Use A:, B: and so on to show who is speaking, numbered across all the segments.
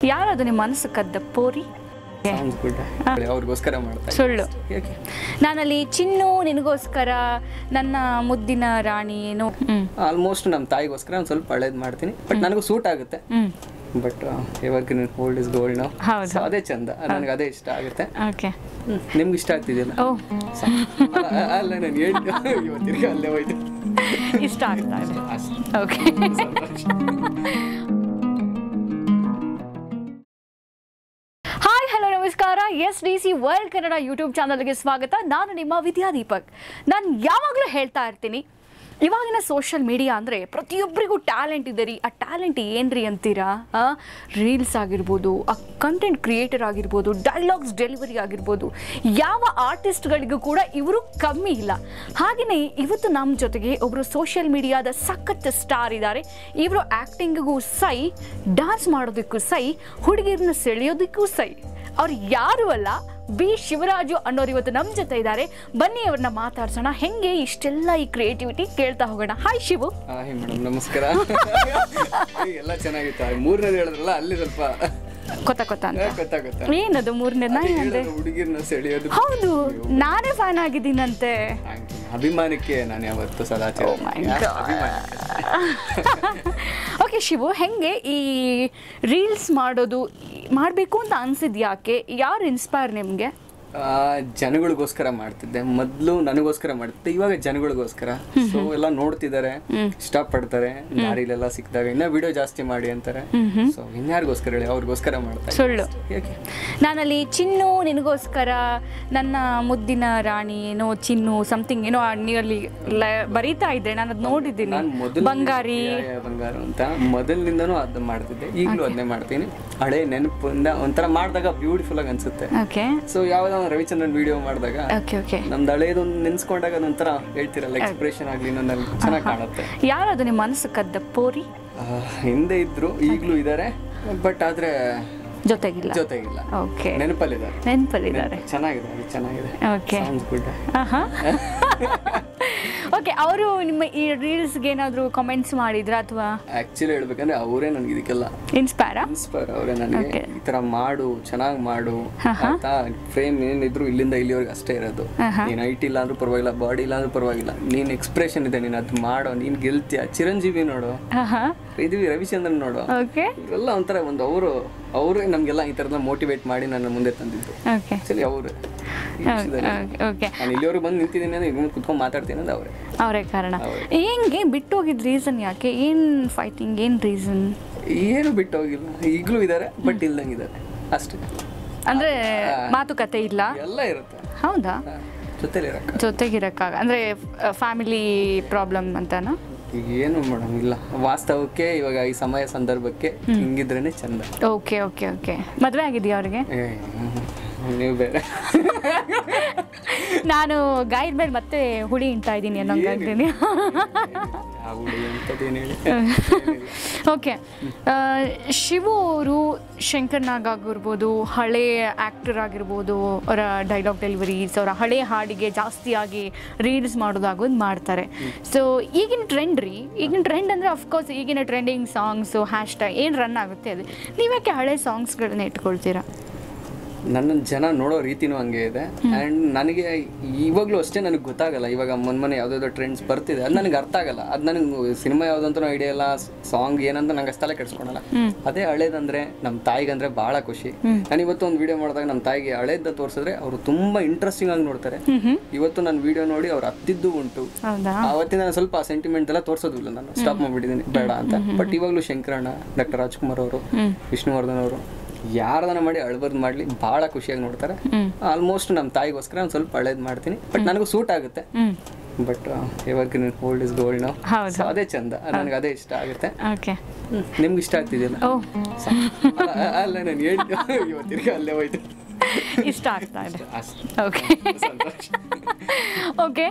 A: ಯಾರದು ನಿಮ್ಮ ಮನಸ್ಸು ಕದ್ದ ಪೋರಿ?
B: ಅವ್ರಿಗೋಸ್ಕರ ಮಾಡ್ತಾರೆ.
A: ಸುಳ್ಳು. ನಾನಲ್ಲಿ ಚಿನ್ನು ನಿನಗೋಸ್ಕರ, ನನ್ನ ಮುದ್ದಿನ ರಾಣಿ ಏನೋ.
B: ಆಲ್ಮೋಸ್ಟ್ ನಮ್ಮ ತಾಯಿಗೋಸ್ಕರ ಒಂದು ಸ್ವಲ್ಪ ಹಳೇದು ಮಾಡ್ತೀನಿ, ಬಟ್ ನನಗೂ ಸೂಟ್ ಆಗುತ್ತೆ. But evergreen old is gold ನಾವು.
A: ಹೌದು,
B: ಅದೇ ಚಂದ, ನನಗೆ ಅದೇ ಇಷ್ಟ ಆಗುತ್ತೆ.
A: ಓಕೆ,
B: ನಿಮ್ಗೆ ಇಷ್ಟ ಆಗ್ತಿದೆಯಲ್ಲ? ಅಲ್ಲ, ನಾನು ಇವತ್ತಿಗೆ ಅಲ್ಲೇ ಹೋಯ್ತು.
A: ಇಷ್ಟ ಆಗ್ತಾ ಇದೆ. ಓಕೆ. ನಮಸ್ಕಾರ. SDC ವರ್ಲ್ಡ್ ಕನ್ನಡ ಯೂಟ್ಯೂಬ್ ಚಾನಲ್ಗೆ ಸ್ವಾಗತ. ನಾನು ನಿಮ್ಮ ವಿದ್ಯಾ ದೀಪಕ್. ನಾನು ಯಾವಾಗಲೂ ಹೇಳ್ತಾ ಇರ್ತೀನಿ, ಇವಾಗಿನ ಸೋಷಿಯಲ್ ಮೀಡಿಯಾ ಅಂದರೆ ಪ್ರತಿಯೊಬ್ಬರಿಗೂ ಟ್ಯಾಲೆಂಟ್ ಇದೆ ರೀ. ಆ ಟ್ಯಾಲೆಂಟ್ ಏನ್ರಿ ಅಂತೀರಾ? ರೀಲ್ಸ್ ಆಗಿರ್ಬೋದು, ಆ ಕಂಟೆಂಟ್ ಕ್ರಿಯೇಟರ್ ಆಗಿರ್ಬೋದು, ಡೈಲಾಗ್ಸ್ ಡೆಲಿವರಿ ಆಗಿರ್ಬೋದು, ಯಾವ ಆರ್ಟಿಸ್ಟ್ಗಳಿಗೂ ಕೂಡ ಇವರು ಕಮ್ಮಿ ಇಲ್ಲ. ಹಾಗೆಯೇ ಇವತ್ತು ನಮ್ಮ ಜೊತೆಗೆ ಒಬ್ಬರು ಸೋಷಿಯಲ್ ಮೀಡಿಯಾದ ಸಖತ್ ಸ್ಟಾರ್ ಇದ್ದಾರೆ. ಇವರು ಆ್ಯಕ್ಟಿಂಗಿಗೂ ಸೈ, ಡ್ಯಾನ್ಸ್ ಮಾಡೋದಕ್ಕೂ ಸೈ, ಹುಡುಗಿರನ್ನ ಸೆಳೆಯೋದಕ್ಕೂ ಸೈ. ಅವ್ರು ಯಾರು ಅಲ್ಲ, ಬಿ ಶಿವರಾಜು ಅನ್ನೋರು ಇವತ್ತು ನಮ್ಮ ಜೊತೆ ಇದ್ದಾರೆ. ಬನ್ನಿ ಅವ್ರನ್ನ ಮಾತಾಡ್ಸೋಣ. ಹೆಂಗೆ ಇಷ್ಟೆಲ್ಲ ಈ ಕ್ರಿಯೇಟಿವಿಟಿ ಕೇಳ್ತಾ ಹೋಗೋಣ. ಹಾಯ್ ಶಿವು.
B: ಹಾಯ್ ಮೇಡಮ್, ನಮಸ್ಕಾರ. ಎಲ್ಲ ಚೆನ್ನಾಗಿತ್ತು. ಮೂರನೇದು ಹೇಳಿದ್ರಲ್ಲ, ಅಲ್ಲಿ ಸ್ವಲ್ಪ
A: ಗೊತ್ತಾಗುತ್ತೆ. ಏನದು ಮೂರನೇದ?
B: ಹುಡುಗಿರ್ನ ಸೆಳೆಯೋದು.
A: ಹೌದು, ನಾನೇ ಫ್ಯಾನ್ ಆಗಿದ್ದೀನಂತೆ.
B: ಅಭಿಮಾನಕ್ಕೆ ನಾನು ಯಾವತ್ತು ಸದಾ.
A: ಓಕೆ ಶಿವು, ಹೆಂಗೆ ಈ ರೀಲ್ಸ್ ಮಾಡಬೇಕು ಅಂತ ಅನ್ಸಿದ್? ಯಾಕೆ? ಯಾರು ಇನ್ಸ್ಪೈರ್ ನಿಮಗೆ?
B: ಜನಗಳಿಗೋಸ್ಕರ ಮಾಡ್ತಿದ್ದೆ ಮೊದಲು, ನನಗೋಸ್ಕರ ಮಾಡ್ತಿದ್ದೆ. ಇವಾಗ ಜನಗಳಿಗೋಸ್ಕರ. ಸೊ ಎಲ್ಲ ನೋಡ್ತಿದ್ದಾರೆ, ಇಷ್ಟಪಡ್ತಾರೆ. ದಾರಿಲೆಲ್ಲ ಸಿಕ್ಕಿದಾಗ ಇನ್ನ ವಿಡಿಯೋ ಜಾಸ್ತಿ ಮಾಡಿ ಅಂತಾರೆ. ಸೊ ಇನ್ಯಾರಿಗೋಸ್ಕರ ಹೇಳಿ, ಅವ್ರಿಗೋಸ್ಕರ ಮಾಡ್ತಾರೆ.
A: ಸುಳ್ಳು. ನಾನಲ್ಲಿ ಚಿನ್ನು ನಿನಗೋಸ್ಕರ, ನನ್ನ ಮುದ್ದಿನ ರಾಣಿ ಏನೋ ಚಿನ್ನು ಸಮಥಿಂಗ್ ಏನೋ ನೀವಲ್ಲಿ ಬರೀತಾ ಇದ್ರೆ ನಾನು ಅದು ನೋಡಿದ್ದೀನಿ. ಬಂಗಾರಿ
B: ಅಂತ ಮೊದಲಿನಿಂದನೂ ಅದು ಮಾಡ್ತಿದ್ದೆ, ಈಗಲೂ ಅದನ್ನೇ ಮಾಡ್ತೀನಿ. ಹಳೆ ನೆನಪಿಂದ ಒಂಥರ ಮಾಡಿದಾಗ ಬ್ಯೂಟಿಫುಲ್ ಆಗಿ ಅನ್ಸುತ್ತೆ. ಸೊ ಯಾವ್ದೋ ರವಿಚಂದ್ರನ್ ವಿಡಿಯೋ ಮಾಡಿದಾಗ ನಮ್ದು ಹಳೇದೊಂದು ನೆನ್ಸ್ಕೊಂಡಾಗ ಅದೊಂಥರ ಹೇಳ್ತಿರಲ್ಲ, ಎಕ್ಸ್ಪ್ರೆಷನ್ ಆಗ್ಲಿ ನನ್ನಲ್ಲಿ ಚೆನ್ನಾಗಿ ಕಾಣುತ್ತೆ.
A: ಯಾರದು ನಿಮ್ಮ ಮನಸ್ಸು ಕದ್ದ ಪೋರಿ?
B: ಹಿಂದೆ ಇದ್ರು, ಈಗಲೂ ಇದ್ದಾರೆ, ಬಟ್ ಆದ್ರೆ
A: ಜೊತೆಗಿಲ್ಲ. ಓಕೆ, ನೆನಪಲ್ಲಿದ್ದಾರೆ.
B: ಚೆನ್ನಾಗಿದೆ.
A: Okay okay. ಅವರು ನಿಮ್ಮ ಈ ರೀಲ್ಸ್ಗೆ ಏನಾದರೂ ಕಮೆಂಟ್ಸ್ ಮಾಡಿದ್ರ ಅಥವಾ?
B: ಆಕ್ಚುಲಿ ಹೇಳ್ಬೇಕಂದ್ರೆ ಅವರೇ ನನಗೆ ಇದಕ್ಕೆಲ್ಲ ಇನ್ಸ್ಪೈರ್ ಅವರೇ. ನನಗೆ ಈ ತರ ಮಾಡು, ಚೆನ್ನಾಗಿ ಮಾಡು ಅಂತ. ಫ್ರೇಮ್ ಏನಿದ್ರು ಇಲ್ಲಿಂದ ಇಲ್ಲಿವರೆಗೆ ಅಷ್ಟೇ ಇರೋದು. ನೀನ್ ಹೈಟ್ ಇಲ್ಲ ಅಂದ್ರೂ ಪರವಾಗಿಲ್ಲ, ಬಾಡಿ ಇಲ್ಲ ಅಂದ್ರೂ ಪರವಾಗಿಲ್ಲ, ನೀನ್ ಎಕ್ಸ್ಪ್ರೆಷನ್ ಇದೆ, ನೀನ್ ಅದು ಮಾಡೋ, ನೀನ್ ಗೆಲ್ತೀಯ. ಚಿರಂಜೀವಿ ನೋಡು, ಇದೀವಿ ರವಿಚಂದ್ರನ್ ನೋಡು, ಇವೆಲ್ಲ ಒಂಥರ ಒಂದು ಅವರು ನಮ್ಗೆಲ್ಲ ಈ ತರದ ಮೋಟಿವೇಟ್ ಮಾಡಿ ನನ್ನ ಮುಂದೆ ತಂದಿದ್ದು. ಅವರು ಇಲ್ಲಿವರೆಗೆ ಬಂದು ನಿಂತಿದ್ದೀನಿ ಅಂದ್ರೆ ಈಗ ಕುತ್ಕೊಂಡು ಮಾತಾಡ್ತೀನಿ ಅಂದ್ರೆ ಅವರೇ ಕಾರಣ.
A: ಹೆಂಗೆ ಬಿಟ್ಟು ಹೋಗಿದ್ ರೀಸನ್? ಯಾಕೆ? ಏನ್ ಫೈಟಿಂಗ್? ಏನ್ ರೀಸನ್?
B: ಏನು ಬಿಟ್ಟು ಹೋಗಿಲ್ಲ, ಈಗಲೂ ಇದಾರೆ, ಬಟ್ ಇಲ್ದಂಗಿದ್ದಾರೆ ಅಷ್ಟೇ.
A: ಅಂದ್ರೆ ಮಾತುಕತೆ ಇಲ್ಲ,
B: ಎಲ್ಲ ಇರುತ್ತೆ.
A: ಹೌದಾ? ಜೊತೆಗಿರಕ್ಕಾಗ ಅಂದ್ರೆ ಫ್ಯಾಮಿಲಿ ಪ್ರಾಬ್ಲಮ್ ಅಂತನಾ?
B: ಏನು ಮೇಡಮ್, ಇಲ್ಲ, ವಾಸ್ತವಕ್ಕೆ ಇವಾಗ ಈ ಸಮಯ ಸಂದರ್ಭಕ್ಕೆ ಹಿಂಗಿದ್ರೇನೆ ಚಂದ.
A: ಓಕೆ. ಮದ್ವೆ ಆಗಿದೆಯಾ ಅವ್ರಿಗೆ?
B: ನೀವು ಬೇರೆ.
A: ನಾನು ಗಾಯದ ಮೇಲೆ ಮತ್ತೆ ಹುಳಿ ಇಂತಾ ಇದ್ದೀನಿ ಅನ್ನೋಂಗಾಗ್ತೀನಿ. ಓಕೆ. ಶಿವು ಅವರು ಶಂಕರ್ನಾಗ್ ಆಗಿರ್ಬೋದು, ಹಳೆ ಆ್ಯಕ್ಟರ್ ಆಗಿರ್ಬೋದು, ಅವರ ಡೈಲಾಗ್ ಡೆಲಿವರೀಸ್, ಅವರ ಹಳೆ ಹಾಡಿಗೆ ಜಾಸ್ತಿಯಾಗಿ ರೀಲ್ಸ್ ಮಾಡೋದಾಗೋದು ಮಾಡ್ತಾರೆ. ಸೊ ಈಗಿನ ಟ್ರೆಂಡ್ ಅಂದರೆ ಅಫ್ಕೋರ್ಸ್ ಈಗಿನ ಟ್ರೆಂಡಿಂಗ್ ಸಾಂಗ್ಸು, ಹ್ಯಾಶ್ಟ್ಯಾಗ್ ಏನು ರನ್ ಆಗುತ್ತೆ ಅದು. ನೀವ್ಯಾಕೆ ಹಳೆ ಸಾಂಗ್ಸ್ಗಳನ್ನ ಇಟ್ಕೊಳ್ತೀರಾ?
B: ನನ್ನ ಜನ ನೋಡೋ ರೀತಿನೂ ಹಂಗೆ ಇದೆ. ಆ್ಯಂಡ್ ನನಗೆ ಇವಾಗಲೂ ಅಷ್ಟೇ ನನಗೆ ಗೊತ್ತಾಗಲ್ಲ. ಇವಾಗ ಮೊನ್ನೆ ಯಾವುದಾದ್ರು ಟ್ರೆಂಡ್ಸ್ ಬರ್ತಿದೆ, ಅದು ನನಗೆ ಅರ್ಥ ಆಗಲ್ಲ. ಅದು ನನಗೆ ಸಿನಿಮಾ ಯಾವುದಂತೂ ಐಡಿಯಾ ಇಲ್ಲ, ಸಾಂಗ್ ಏನಂತ ನಂಗೆ ಅಷ್ಟೆಲ್ಲ ಕೆಡ್ಸ್ಕೊಳಲ್ಲ. ಅದೇ ಹಳೇದಂದ್ರೆ ನಮ್ಮ ತಾಯಿಗಂದ್ರೆ ಭಾಳ ಖುಷಿ. ನಾನು ಇವತ್ತು ಒಂದು ವಿಡಿಯೋ ಮಾಡಿದಾಗ ನಮ್ಮ ತಾಯಿಗೆ ಹಳೇದ ತೋರಿಸಿದ್ರೆ ಅವರು ತುಂಬಾ ಇಂಟ್ರೆಸ್ಟಿಂಗ್ ಆಗಿ ನೋಡ್ತಾರೆ. ಇವತ್ತು ನನ್ನ ವಿಡಿಯೋ ನೋಡಿ ಅವ್ರು ಹತ್ತಿದ್ದು ಉಂಟು. ಅವತ್ತಿನ ನಾನು ಸ್ವಲ್ಪ ಸೆಂಟಿಮೆಂಟ್ ಎಲ್ಲ ತೋರಿಸೋದಿಲ್ಲ, ನಾನು ಸ್ಟಾಪ್ ಮಾಡಿಬಿಟ್ಟಿದ್ದೀನಿ ಬೇಡ ಅಂತ. ಬಟ್ ಇವಾಗಲೂ ಶಂಕರಣ್ಣ, ಡಾಕ್ಟರ್ ರಾಜ್ಕುಮಾರ್ ಅವರು, ವಿಷ್ಣುವರ್ಧನ್ ಅವರು ಯಾರದನ್ನ ಮಾಡಿ ಅಳ್ಬರ್ದು ಮಾಡ್ಲಿ ಬಹಳ ಖುಷಿಯಾಗಿ ನೋಡ್ತಾರೆ. ಆಲ್ಮೋಸ್ಟ್ ನಮ್ಮ ತಾಯಿಗೋಸ್ಕರ ಒಂದು ಸ್ವಲ್ಪ ಹಳೇದು ಮಾಡ್ತೀನಿ, ಬಟ್ ನನಗೂ ಸೂಟ್ ಆಗುತ್ತೆ. But evergreen old is gold ನಾವು. ಅದೇ ಚಂದ, ನನಗೆ ಅದೇ ಇಷ್ಟ ಆಗುತ್ತೆ. ನಿಮ್ಗೆ ಇಷ್ಟ ಆಗ್ತಿದೆಯಲ್ಲ? ಅಲ್ಲ, ನಾನು ಇವತ್ತಿಗೆ ಅಲ್ಲೇ ಹೋಯ್ತು.
A: ಇಷ್ಟ ಆಗ್ತಾ ಇದೆ. ಓಕೆ.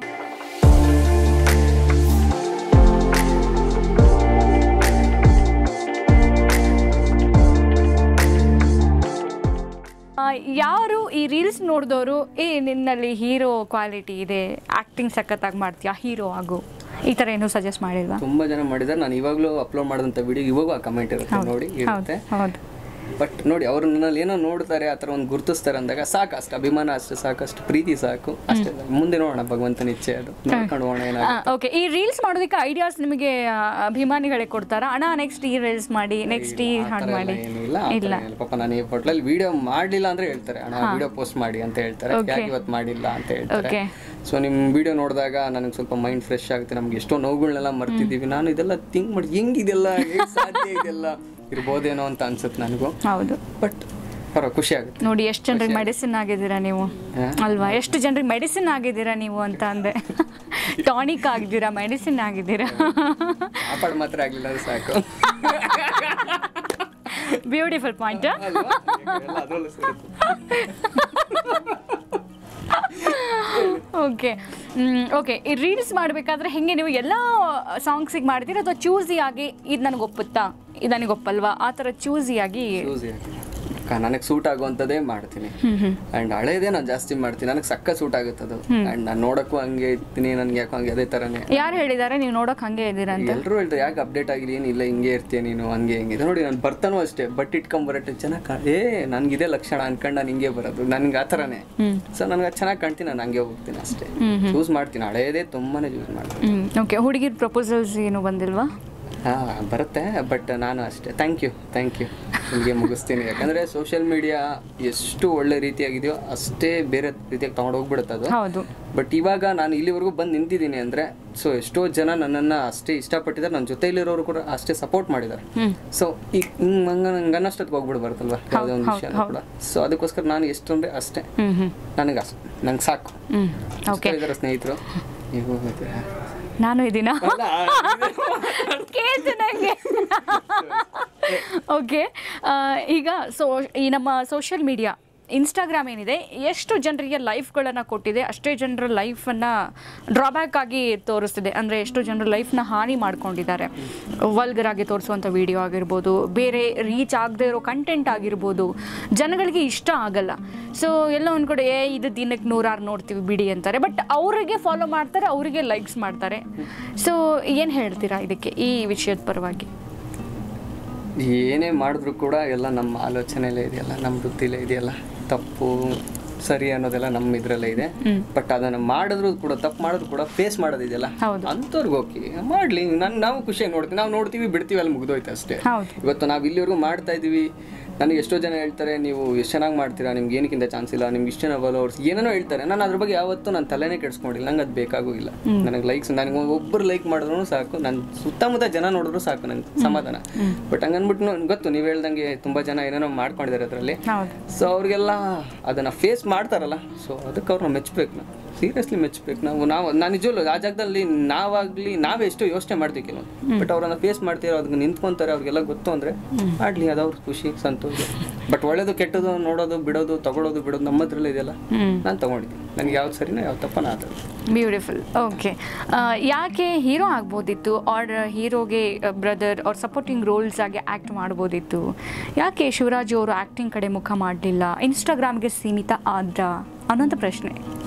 A: ಯಾರು ಈ ರೀಲ್ಸ್ ನೋಡಿದವರು ನಿನ್ನಲ್ಲಿ ಹೀರೋ ಕ್ವಾಲಿಟಿ ಇದೆ, ಆ್ಯಕ್ಟಿಂಗ್ ಸಖತ್ತಾಗಿ ಮಾಡ್ತೀಯಾ, ಹೀರೋ ಆಗು, ಈ ಥರ ಏನೂ ಸಜೆಸ್ಟ್ ಮಾಡಿಲ್ವಾ?
B: ತುಂಬ ಜನ ಮಾಡಿದ್ದಾರೆ. ನಾನು ಇವಾಗಲೂ ಅಪ್ಲೋಡ್ ಮಾಡಿದಂಥ ವಿಡಿಯೋ ಇವಾಗೂ ಆ ಕಮೆಂಟ್ ಇರುತ್ತೆ ನೋಡಿ ಇರುತ್ತೆ. ಬಟ್ ನೋಡಿ ಅವ್ರು ನನ್ನಲ್ಲಿ ಏನೋ ನೋಡ್ತಾರೆ ಆ ಥರ ಒಂದು ಗುರುತಿಸ್ತಾರೆ ಅಂದಾಗ ಸಾಕಷ್ಟು ಅಭಿಮಾನ ಅಷ್ಟೇ, ಸಾಕಷ್ಟು ಪ್ರೀತಿ ಸಾಕು ಅಷ್ಟೇ. ಮುಂದೆ ನೋಡೋಣ, ಭಗವಂತನ ಇಚ್ಛೆ ಅದು, ನೋಡ್ಕೊಂಡು ಹೋಗೋಣ ಏನಾಗುತ್ತೆ.
A: ಓಕೆ, ಈ ರೀಲ್ಸ್ ಮಾಡೋದಕ್ಕೆ ಐಡಿಯಾಸ್ ನಿಮಗೆ ಅಭಿಮಾನಿಗಳೇ ಕೊಡ್ತಾರಾ? ಅಣ್ಣ ನೆಕ್ಸ್ಟ್ ಈ ರೀಲ್ಸ್ ಮಾಡಿ, ನೆಕ್ಸ್ಟ್ ಈ ಹಾಡು ಮಾಡಿ?
B: ಇಲ್ಲ ಪಾಪ, ನಾನು ಈ ಹೋಟ್ಲಲ್ಲಿ ವಿಡಿಯೋ ಮಾಡಲಿಲ್ಲ ಅಂದ್ರೆ ಹೇಳ್ತಾರೆ, ಅಣ್ಣ ವಿಡಿಯೋ ಪೋಸ್ಟ್ ಮಾಡಿ ಅಂತ ಹೇಳ್ತಾರೆ, ಯಾಕೆ ಇವತ್ತು ಮಾಡಿಲ್ಲ ಅಂತ ಹೇಳ್ತಾರೆ. ಸೊ ನಿಮ್ಮ ವಿಡಿಯೋ ನೋಡಿದಾಗ ನನಗೆ ಸ್ವಲ್ಪ ಮೈಂಡ್ ಫ್ರೆಶ್ ಆಗುತ್ತೆ. ನಮ್ಗೆ ಎಷ್ಟೋ ನೋವುಗಳನ್ನೆಲ್ಲ ಮರ್ತಿದ್ದೀವಿ, ನಾನು ಇದೆಲ್ಲ ಥಿಂಕ್ ಮಾಡಿ ಹೆಂಗಿದೆಲ್ಲ ಹೇಗೆ ಸಾಧ್ಯ ಇದೆಲ್ಲ ಇರ್ಬೋದೇನೋ ಅಂತ ಅನ್ಸುತ್ತೆ ನನಗೂ.
A: ಹೌದು,
B: ಬಟ್ ಖುಷಿ ಆಗುತ್ತೆ.
A: ನೋಡಿ ಎಷ್ಟು ಜನರಿಗೆ ಮೆಡಿಸಿನ್ ಆಗಿದ್ದೀರಾ ನೀವು ಅಲ್ವಾ, ಎಷ್ಟು ಜನರಿಗೆ ಮೆಡಿಸಿನ್ ಆಗಿದ್ದೀರಾ ನೀವು ಅಂತ ಅಂದೆ. ಟಾನಿಕ್ ಆಗಿದ್ದೀರಾ, ಮೆಡಿಸಿನ್ ಆಗಿದ್ದೀರಾ.
B: ಕಾಪಾಡ ಮಾತ್ರ ಆಗಲಿಲ್ಲ ಅದು ಸಾಕು.
A: Beautiful point. ಓಕೆ ಓಕೆ, ಈ ರೀಲ್ಸ್ ಮಾಡಬೇಕಾದ್ರೆ ಹೆಂಗೆ ನೀವು ಎಲ್ಲ ಸಾಂಗ್ಸಿಗೆ ಮಾಡ್ತೀರಾ ಅಥವಾ ಚೂಸಿಯಾಗಿ ಇದು ನನಗೆ ಒಪ್ಪುತ್ತಾ, ಇದು ನನಗೆ ಒಪ್ಪಲ್ವಾ, ಆ ಥರ ಚೂಸಿಯಾಗಿ?
B: ನನಗೆ ಸೂಟ್ ಆಗುವಂಥದ್ದೇ ಮಾಡ್ತೀನಿ. ಆ್ಯಂಡ್ ಹಳೇದೇ ನಾನು ಜಾಸ್ತಿ ಮಾಡ್ತೀನಿ, ನನಗೆ ಸಕ್ಕ ಸೂಟ್ ಆಗುತ್ತೆ ಅದು. ಆ್ಯಂಡ್ ನಾನು ನೋಡೋಕ್ಕೂ ಹಂಗೆ ಇರ್ತೀನಿ, ನನಗೆ ಯಾಕೋ ಹಂಗೆ ಅದೇ ಥರನೇ.
A: ಯಾರು ಹೇಳಿದ್ದಾರೆ ನೀವು ನೋಡೋಕೆ ಹಂಗೆ ಇದ್ದೀರಾ ಅಂತ?
B: ಎಲ್ಲರೂ ಹೇಳ್ತಾರೆ, ಯಾಕೆ ಅಪ್ಡೇಟ್ ಆಗಿಲ್ಲ, ಏನಿಲ್ಲ ಹಿಂಗೆ ಇರ್ತೀಯ ನೀನು, ಹಂಗೆ ಹಿಂಗೆ. ನೋಡಿ ನಾನು ಬರ್ತಾನೂ ಅಷ್ಟೇ, ಬಟ್ ಇಟ್ಕೊಂಬರಟ್ಟೆ ಚೆನ್ನಾಗಿ ನನಗಿದೇ ಲಕ್ಷಣ ಅನ್ಕೊಂಡು ನಾನು ಹಿಂಗೆ ಬರೋದು, ನನಗೆ ಆ ಥರನೇ. ಸೊ ನನಗೆ ಚೆನ್ನಾಗಿ ಕಾಣ್ತೀನಿ, ನಾನು ಹಂಗೆ ಹೋಗ್ತೀನಿ ಅಷ್ಟೇ. ಚೂಸ್ ಮಾಡ್ತೀನಿ, ಹಳೇದೇ ತುಂಬಾ ಚೂಸ್ ಮಾಡ್ತೀನಿ.
A: ಓಕೆ, ಹುಡುಗಿರ್ ಪ್ರಪೋಸಲ್ಸ್ ಏನು ಬಂದಿಲ್ವಾ?
B: ಬರುತ್ತೆ, ಬಟ್ ನಾನು ಅಷ್ಟೇ ಥ್ಯಾಂಕ್ ಯು ನಿಮಗೆ ಮುಗಿಸ್ತೀನಿ. ಯಾಕಂದರೆ ಸೋಷಿಯಲ್ ಮೀಡಿಯಾ ಎಷ್ಟು ಒಳ್ಳೆ ರೀತಿಯಾಗಿದೆಯೋ ಅಷ್ಟೇ ಬೇರೆ ರೀತಿಯಾಗಿ ತೊಗೊಂಡೋಗ್ಬಿಡುತ್ತೆ ಅದು.
A: ಹೌದು.
B: ಬಟ್ ಇವಾಗ ನಾನು ಇಲ್ಲಿವರೆಗೂ ಬಂದು ನಿಂತಿದ್ದೀನಿ ಅಂದರೆ ಸೊ ಎಷ್ಟೋ ಜನ ನನ್ನನ್ನು ಅಷ್ಟೇ ಇಷ್ಟಪಟ್ಟಿದ್ದಾರೆ, ನನ್ನ ಜೊತೆಯಲ್ಲಿರೋರು ಕೂಡ ಅಷ್ಟೇ ಸಪೋರ್ಟ್ ಮಾಡಿದ್ದಾರೆ. ಸೊ ಈಗ ನಂಗೆ ಅನ್ನಷ್ಟೊತ್ತಿಗೆ ಹೋಗ್ಬಿಡ್ಬಾರ್ದಲ್ವ ಯಾವುದೇ ಒಂದು ವಿಷಯ ಕೂಡ. ಸೊ ಅದಕ್ಕೋಸ್ಕರ ನಾನು ಎಷ್ಟು ಅಂದರೆ ಅಷ್ಟೇ, ನಂಗೆ ಸಾಕು. ಇದ್ದಾರೆ ಸ್ನೇಹಿತರು, ನೀವು
A: ನಾನು ಇದೀನಾ ಕೇಳ್ತೀನಿ. ಓಕೆ, ಈಗ ಈ ನಮ್ಮ ಸೋಷಿಯಲ್ ಮೀಡಿಯಾ ಇನ್ಸ್ಟಾಗ್ರಾಮ್ ಏನಿದೆ, ಎಷ್ಟು ಜನರಿಗೆ ಲೈಫ್ಗಳನ್ನು ಕೊಟ್ಟಿದೆ, ಅಷ್ಟೇ ಜನರ ಲೈಫನ್ನು ಡ್ರಾಬ್ಯಾಕ್ ಆಗಿ ತೋರಿಸ್ತಿದೆ. ಅಂದರೆ ಎಷ್ಟು ಜನರ ಲೈಫ್ನ ಹಾನಿ ಮಾಡ್ಕೊಂಡಿದ್ದಾರೆ. ವಲ್ಗರ್ ಆಗಿ ತೋರಿಸುವಂಥ ವಿಡಿಯೋ ಆಗಿರ್ಬೋದು, ಬೇರೆ ರೀಚ್ ಆಗದೆ ಇರೋ ಕಂಟೆಂಟ್ ಆಗಿರ್ಬೋದು, ಜನಗಳಿಗೆ ಇಷ್ಟ ಆಗಲ್ಲ. ಸೊ ಎಲ್ಲ ಒಂದು ಕಡೆ ಇದು ದಿನಕ್ಕೆ 100 ನೋಡ್ತೀವಿ ಬಿಡಿ ಅಂತಾರೆ, ಬಟ್ ಅವರಿಗೆ ಫಾಲೋ ಮಾಡ್ತಾರೆ, ಅವರಿಗೆ ಲೈಕ್ಸ್ ಮಾಡ್ತಾರೆ. ಸೊ ಏನು ಹೇಳ್ತೀರಾ ಇದಕ್ಕೆ, ಈ ವಿಷಯದ ಪರವಾಗಿ?
B: ಏನೇ ಮಾಡಿದ್ರು ಕೂಡ ಎಲ್ಲ ನಮ್ಮ ಆಲೋಚನೆಯಲ್ಲೇ ಇದೆಯಲ್ಲ, ನಮ್ಮ ಬುದ್ಧಿಲೇ ಇದೆಯಲ್ಲ. ತಪ್ಪು ಸರಿ ಅನ್ನೋದೆಲ್ಲ ನಮ್ಮ ಇದ್ರಲ್ಲೇ ಇದೆ. ಬಟ್ ಅದನ್ನು ಮಾಡಿದ್ರು ಕೂಡ, ತಪ್ಪು ಮಾಡಿದ್ರು ಕೂಡ ಫೇಸ್ ಮಾಡೋದಿದೆಯಲ್ಲ, ಅಂಥವ್ರಿಗೆ ಓಕೆ ಮಾಡಲಿ. ನಾವು ಖುಷಿಯಾಗಿ ನೋಡ್ತೀವಿ, ನಾವು ನೋಡ್ತೀವಿ ಬಿಡ್ತೀವಿ, ಅಲ್ಲಿ ಮುಗಿದೋಯ್ತು ಅಷ್ಟೇ. ಇವತ್ತು ನಾವು ಇಲ್ಲಿವರೆಗೂ ಮಾಡ್ತಾ ಇದ್ದೀವಿ. ನನಗೆ ಎಷ್ಟೋ ಜನ ಹೇಳ್ತಾರೆ, ನೀವು ಎಷ್ಟು ಚೆನ್ನಾಗಿ ಮಾಡ್ತೀರಾ, ನಿಮ್ಗೆ ಏನಕ್ಕಿಂತ ಚಾನ್ಸ್ ಇಲ್ಲ, ನಿಮ್ಗೆ ಇಷ್ಟು ಜನ ಫಾಲೋವರ್ಸ್ ಏನೇನೋ ಹೇಳ್ತಾರೆ. ನಾನು ಅದ್ರ ಬಗ್ಗೆ ಯಾವತ್ತೂ ನಾನು ತಲೆನೇ ಕೆಡಿಸ್ಕೊಂಡಿಲ್ಲ, ನಂಗೆ ಅದು ಬೇಕಾಗೂ ಇಲ್ಲ. ನನಗೆ ಲೈಕ್ಸ್, ನನಗೆ ಒಬ್ಬರು ಲೈಕ್ ಮಾಡಿದ್ರು ಸಾಕು, ನನ್ನ ಸುತ್ತಮುತ್ತ ಜನ ನೋಡಿದ್ರು ಸಾಕು, ನಂಗೆ ಸಮಾಧಾನ. ಬಟ್ ಹಂಗನ್ಬಿಟ್ಟು ಗೊತ್ತು, ನೀವು ಹೇಳ್ದಂಗೆ ತುಂಬ ಜನ ಏನೇನೋ ಮಾಡ್ಕೊಂಡಿದ್ದಾರೆ ಅದರಲ್ಲಿ. ಸೊ ಅವ್ರಿಗೆಲ್ಲ ಅದನ್ನು ಫೇಸ್ ಮಾಡ್ತಾರಲ್ಲ, ಸೊ ಅದಕ್ಕೆ ಅವ್ರನ್ನ ಮೆಚ್ಚಬೇಕು, ನಾವು ಸೀರಿಯಸ್ಲಿ ಮೆಚ್ಚಬೇಕು. ನಾನು ನಿಜವಲ್ಲೂ ಆ ಜಾಗದಲ್ಲಿ ನಾವೇ ಎಷ್ಟು ಯೋಚನೆ ಮಾಡ್ತೀವಿ ಕೆಲವು, ಬಟ್ ಅವ್ರನ್ನ ಫೇಸ್ ಮಾಡ್ತೀರೋ, ಅದಕ್ಕೆ ನಿಂತ್ಕೊಂತಾರೆ, ಅವ್ರಿಗೆಲ್ಲ ಗೊತ್ತು ಅಂದರೆ ಮಾಡಲಿ, ಅದು ಅವ್ರ ಖುಷಿ ಸಂತೋಷ. ಬಟ್ ಒಳ್ಳೇದು ಕೆಟ್ಟದು ನೋಡೋದು ಬಿಡೋದು ತಗೊಳ್ಳೋದು ಬಿಡೋದು ನಮ್ಮ ಹತ್ರಲ್ಲೇ ಇದೆಯಲ್ಲ, ನಾನು ತಗೊಂಡಿದ್ದೀನಿ. ನನಗೆ ಯಾವ್ದು ಸರಿನೋ ಯಾವ್ದು ತಪ್ಪನ ಅದು.
A: ಬ್ಯೂಟಿಫುಲ್. ಓಕೆ, ಯಾಕೆ ಹೀರೋ ಆಗ್ಬೋದಿತ್ತು, ಆರ್ ಹೀರೋಗೆ ಬ್ರದರ್ ಆರ್ ಸಪೋರ್ಟಿಂಗ್ ರೋಲ್ಸ್ ಆಗಿ ಆ್ಯಕ್ಟ್ ಮಾಡ್ಬೋದಿತ್ತು? ಯಾಕೆ ಶಿವರಾಜ್ ಅವರು ಆ್ಯಕ್ಟಿಂಗ್ ಕಡೆ ಮುಖ ಮಾಡಲಿಲ್ಲ, ಇನ್ಸ್ಟಾಗ್ರಾಮ್ಗೆ ಸೀಮಿತ ಆದ್ರ ಅನ್ನೋಂಥ ಪ್ರಶ್ನೆ.